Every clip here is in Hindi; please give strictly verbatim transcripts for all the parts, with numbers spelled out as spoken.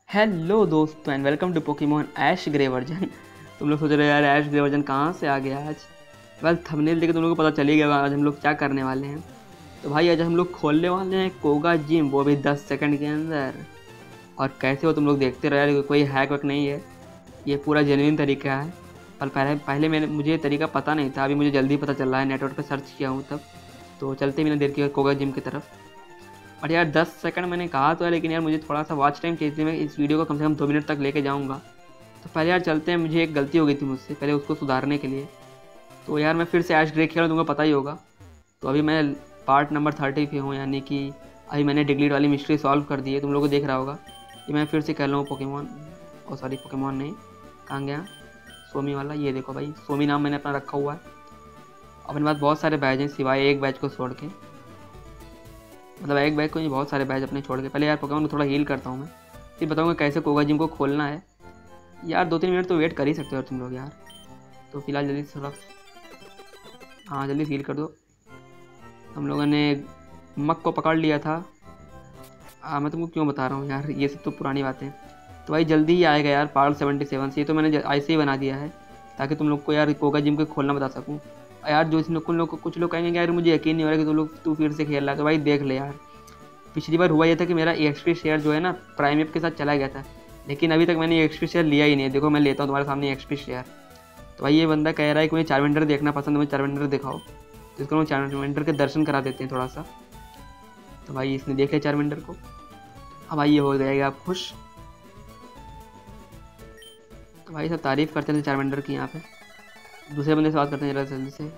हेलो दोस्तों and welcome to Pokemon Ash Grey version. तुम लोग सोच रहे हो यार ऐश ग्रे वर्जन कहाँ से आ गया आज। वेल थंबनेल देख के तुम लोगों को पता चल ही गया आज हम लोग क्या करने वाले हैं। तो भाई आज हम लोग खोलने वाले हैं कोगा जिम, वो भी दस सेकंड के अंदर। और कैसे हो तुम लोग देखते रहो यार, कोई हैक वैक नहीं है, ये पूरा जेन्युइन तरीका है। और पहले पहले मैंने मुझे ये तरीका पता नहीं था, अभी मुझे जल्दी पता चल रहा है, नेटवर्क पर सर्च किया हूँ तब। तो चलते बिना देर के कोगा जिम की तरफ। और यार दस सेकंड मैंने कहा तो है, लेकिन यार मुझे थोड़ा सा वॉच टाइम चाहिए थी, मैं इस वीडियो को कम से कम दो मिनट तक लेके जाऊंगा। तो पहले यार चलते हैं, मुझे एक गलती हो गई थी मुझसे, पहले उसको सुधारने के लिए। तो यार मैं फिर से ऐश ग्रे खेल दूँगा, पता ही होगा। तो अभी मैं पार्ट नंबर थर्टी पे हूँ, यानी कि अभी मैंने डिग्लीट वाली मिस्ट्री सॉल्व कर दी है, तुम लोगों को देख रहा होगा। कि मैं फिर से खेल रहा हूँ पोकेमॉन, ओ सॉरी पोकेमॉन नहीं, कहाँ गया सोमी वाला, ये देखो भाई सोमी नाम मैंने अपना रखा हुआ है। अपने पास बहुत सारे बैच हैं सिवाय एक बैच को छोड़ के, मतलब एक बैग को नहीं, बहुत सारे बैच अपने छोड़ के। पहले यार पोकेमॉन को थोड़ा हील करता हूँ मैं, फिर बताऊँगा कैसे कोगा जिम को खोलना है। यार दो तीन मिनट तो वेट कर ही सकते हो तुम लोग यार। तो फिलहाल जल्दी थोड़ा, हाँ जल्दी हील कर दो। हम लोगों ने मक को पकड़ लिया था। हाँ मैं तुमको क्यों बता रहा हूँ यार, ये सब तो पुरानी बातें। तो भाई जल्दी ही आएगा यार पार्ट सेवेंटी सेवन से, ये तो मैंने ऐसे ही बना दिया है ताकि तुम लोग को यार कोगा जिम को खोलना बता सकूँ। यार जो इसमें कुछ लोग कुछ लोग कहेंगे यार मुझे यकीन नहीं हो रहा कि तुम लोग तू फिर से खेल रहा है, तो भाई देख ले यार। पिछली बार हुआ ये था कि मेरा एक्सपी शेयर जो है ना प्राइम ऐप के साथ चला गया था, लेकिन अभी तक मैंने एक्सपी शेयर लिया ही नहीं है। देखो मैं लेता हूँ तुम्हारे सामने एक्सपी शेयर। तो भाई ये बंदा कह रहा है कि मुझे चार्मेंडर देखना पसंद है, मुझे चार्मेंडर दिखाओ। तो इसको हम चार्मेंडर के दर्शन करा देते हैं थोड़ा सा। तो भाई इसने देख लिया चार्मेंडर को, अब भाई ये हो जाएगा आप खुश। तो भाई सब तारीफ करते थे चार्मेंडर की। यहाँ पे दूसरे बंदे से बात करते हैं जरा जल्दी से,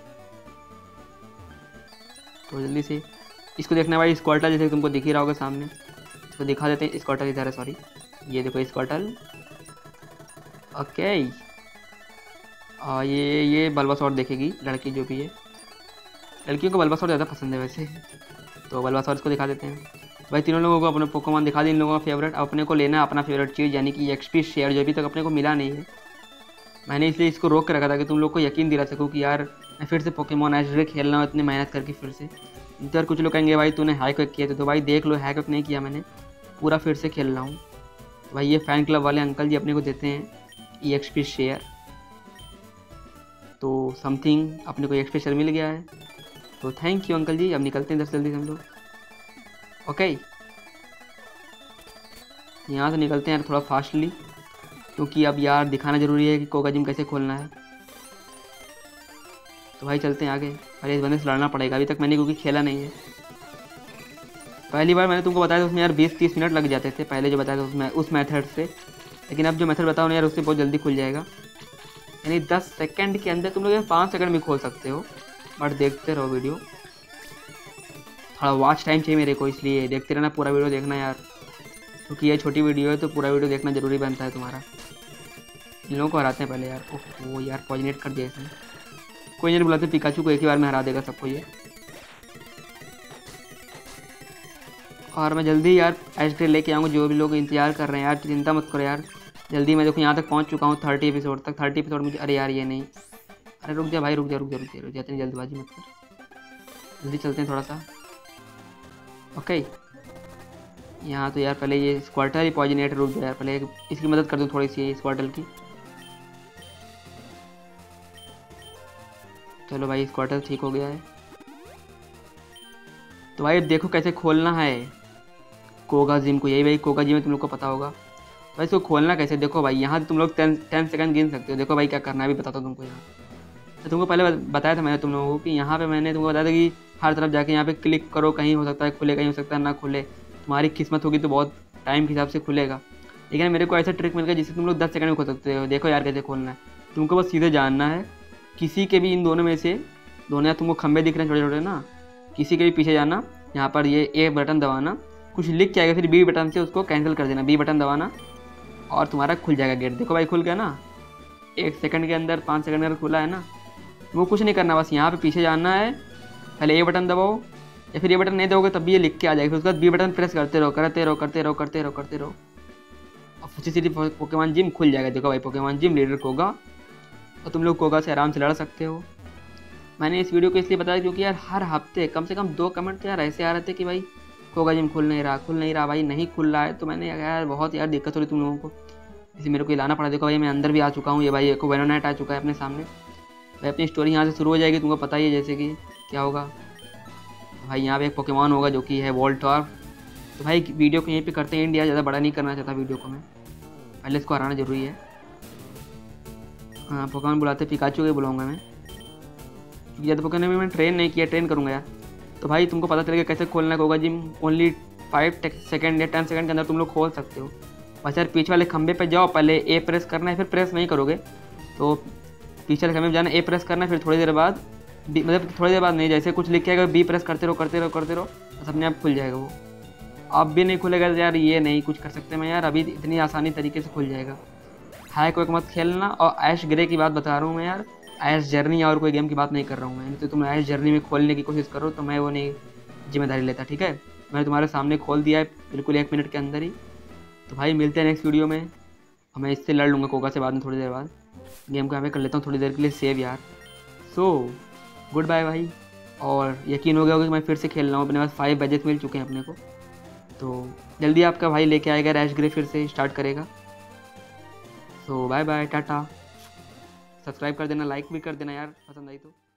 तो जल्दी से इसको देखना है भाई। स्क्वार्टल जैसे तुमको दिख ही रहा होगा सामने, इसको दिखा देते हैं। स्क्वार्टल इधर है, सॉरी ये देखो स्क्वार्टल। ओके आ, ये ये बल्बासौर देखेगी लड़की जो भी है, लड़कियों को बल्बासौर ज़्यादा पसंद है वैसे। तो बल्बासौर इसको दिखा देते हैं भाई। तीनों लोगों को अपने पोकेमॉन दिखा दी, इन लोगों का फेवरेट। अपने को लेना अपना फेवरेट चीज़, यानी कि एक्सपी शेयर जो अभी तक अपने को मिला नहीं है। मैंने इसलिए इसको रोक के रखा था कि तुम लोग को यकीन दिला सकूँ कि यार मैं फिर से पोकेमॉन ऐश ग्रे खेलना हो इतनी मेहनत करके फिर से। इधर कुछ लोग कहेंगे भाई तूने हैक वैक किया थे, तो भाई देख लो हैक वैक नहीं किया मैंने, पूरा फिर से खेल रहा हूँ। भाई ये फ़ैन क्लब वाले अंकल जी अपने को देते हैं ई एक्सपी शेयर, तो समथिंग अपने को एक्सपी शेयर मिल गया है, तो थैंक यू अंकल जी। अब निकलते हैं इधर जल्दी से हम लोग। ओके यहाँ से निकलते हैं थोड़ा फास्टली, क्योंकि अब यार दिखाना ज़रूरी है कि कोगा जिम कैसे खोलना है। तो भाई चलते हैं आगे। अरे इस बंदे से लड़ना पड़ेगा, अभी तक मैंने क्योंकि खेला नहीं है। पहली बार मैंने तुमको बताया था उसमें यार बीस तीस मिनट लग जाते थे, पहले जो बताया था उसमें उस मेथड से। लेकिन अब जो मेथड बताओ ना यार उससे बहुत जल्दी खुल जाएगा, यानी दस सेकंड के अंदर तुम लोग पाँच सेकंड में खोल सकते हो। बट देखते रहो वीडियो, थोड़ा वॉच टाइम चाहिए मेरे को, इसलिए देखते रहना, पूरा वीडियो देखना यार, क्योंकि ये छोटी वीडियो है तो पूरा वीडियो देखना ज़रूरी बनता है तुम्हारा। इन लोगों को हराते हैं पहले यार। ओह यार पॉजिनेट कर दिया इसने, कोई नहीं बुलाते, पिकाचू को एक ही बार में हरा देगा सबको ये। और मैं जल्दी यार ऐश ग्रे लेके आऊँगा, जो भी लोग इंतजार कर रहे हैं यार चिंता मत करो यार, जल्दी। मैं देखो यहाँ तक पहुँच चुका हूँ, थर्टी एपिसोड तक। थर्टी एपिसोड मुझे, अरे यार ये नहीं, अरे रुक जा भाई, रुक जा रुक जा रुक जा रुक जा, इतनी जल्दबाजी मत कर, जल्दी चलते हैं थोड़ा सा। ओके यहाँ तो यार पहले ये स्क्वार्टल ही पॉजिनेट, रुक जा यार पहले इसकी मदद कर दूँ थोड़ी सी स्क्वार्टल की। चलो भाई स्क्वार्टल ठीक हो गया है। तो भाई देखो कैसे खोलना है कोगा जिम को, यही भाई कोगा जिम में तुम लोग को पता होगा। तो भाई इसको खोलना कैसे, देखो भाई यहाँ तुम लोग टेन टेन सेकंड गिन सकते हो। देखो भाई क्या करना है, अभी बताता हूँ तुमको। यहाँ तो तुमको पहले बताया था मैंने तुम लोगों को कि यहाँ पे मैंने तुमको बताया था कि हर तरफ जाके यहाँ पे क्लिक करो, कहीं हो सकता है खुले, कहीं हो सकता है ना खुले, तुम्हारी किस्मत होगी तो बहुत टाइम के हिसाब से खुलेगा। लेकिन मेरे को ऐसा ट्रिक मिल गया जिससे तुम लोग दस सेकंड में खोल सकते हो। देखो यार कैसे खोलना है, तुमको बस सीधे जानना है, किसी के भी इन दोनों में से, दोनों यार तुमको खंबे दिख रहे हैं छोटे छोटे ना, किसी के भी पीछे जाना, यहाँ पर ये ए बटन दबाना, कुछ लिख के आएगा, फिर बी बटन से उसको कैंसिल कर देना, बी बटन दबाना और तुम्हारा खुल जाएगा गेट। देखो भाई खुल गया ना, एक सेकंड के अंदर, पाँच सेकंड के अंदर खुला है ना। वो कुछ नहीं करना, बस यहाँ पे पीछे जाना है, पहले ए बटन दबाओ, या फिर ये बटन नहीं दबाओगे तब भी ये लिख के आ जाएगा, फिर उसके बाद बी बटन प्रेस करते रहो करते रहो करते रहो करते रहो करते रहो और फुची सिटी पोकेमॉन जिम खुल जाएगा। देखो भाई पोकेमॉन जिम लीडर कोगा, और तुम लोग कोगा से आराम से लड़ सकते हो। मैंने इस वीडियो को इसलिए बताया क्योंकि यार हर हफ्ते कम से कम दो कमेंट तो यार ऐसे आ रहे थे कि भाई कोगा जिम खुल नहीं रहा खुल नहीं रहा भाई, नहीं खुल रहा है। तो मैंने यार बहुत यार दिक्कत हो रही तुम लोगों को, इसे मेरे को लाना पड़ा। देखो भाई मैं अंदर भी आ चुका हूँ, ये भाई एक वेनोनाइट आ चुका है अपने सामने। भाई अपनी स्टोरी यहाँ से शुरू हो जाएगी, तुमको पता ही है जैसे कि क्या होगा। भाई यहाँ पे एक पोकेमॉन होगा जो कि है वोल्टॉर्फ। तो भाई वीडियो को यहीं पे करते हैं इंडिया, ज़्यादा बड़ा नहीं करना चाहता वीडियो को मैं, पहले इसको हराना जरूरी है। हाँ पोकेमॉन बुलाते पिकाचू के बुलाऊंगा मैं, क्योंकि ज़्यादा पोकेमॉन में मैंने ट्रेन नहीं किया, ट्रेन करूँगा यार। तो भाई तुमको पता चलेगा कैसे खोलना होगा जिम, ओनली फाइव सेकेंड या टेन सेकेंड के अंदर तुम लोग खोल सकते हो। बस यार पीछे वाले खंबे पे जाओ, पहले ए प्रेस करना है, फिर प्रेस नहीं करोगे तो पीछे वाले खंबे पे जाना, ए प्रेस करना है, फिर थोड़ी देर बाद बी, मतलब थोड़ी देर बाद नहीं, जैसे कुछ लिख के आएगा बी प्रेस करते रहो करते रहो करते रहो, बस अपने आप खुल जाएगा वो। अब भी नहीं खुलेगा यार, ये नहीं कुछ कर सकते मैं यार, अभी इतनी आसानी तरीके से खुल जाएगा। हाई कोई मत खेलना, और ऐश ग्रे की बात बता रहा हूँ मैं यार, ऐश जर्नी और कोई गेम की बात नहीं कर रहा हूँ मैं। तो तुम ऐश जर्नी में खोलने की कोशिश करो तो मैं वो नहीं जिम्मेदारी लेता, ठीक है। मैंने तुम्हारे सामने खोल दिया है बिल्कुल एक मिनट के अंदर ही। तो भाई मिलते हैं नेक्स्ट वीडियो में, और मैं इससे लड़ लूँगा कोगा से बाद में थोड़ी देर बाद। गेम को यहाँ पे कर लेता हूँ थोड़ी देर के लिए सेव यार। सो गुड बाय भाई, और यकीन हो गया होगा कि मैं फिर से खेल रहा हूँ, अपने पास फाइव बजेट मिल चुके हैं अपने को। तो जल्दी आपका भाई लेके आएगा, ऐश ग्रे फिर से स्टार्ट करेगा। So bye bye tata, subscribe कर देना, लाइक भी कर देना यार पसंद आई तो।